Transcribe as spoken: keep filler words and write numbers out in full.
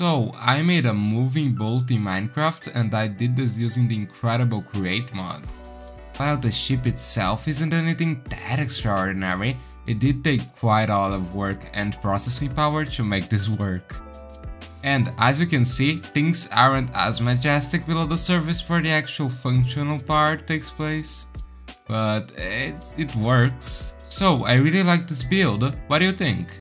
So, I made a moving boat in Minecraft and I did this using the incredible Create mod. While the ship itself isn't anything that extraordinary, it did take quite a lot of work and processing power to make this work. And as you can see, things aren't as majestic below the surface where the actual functional part takes place. But it, it works. So I really like this build, what do you think?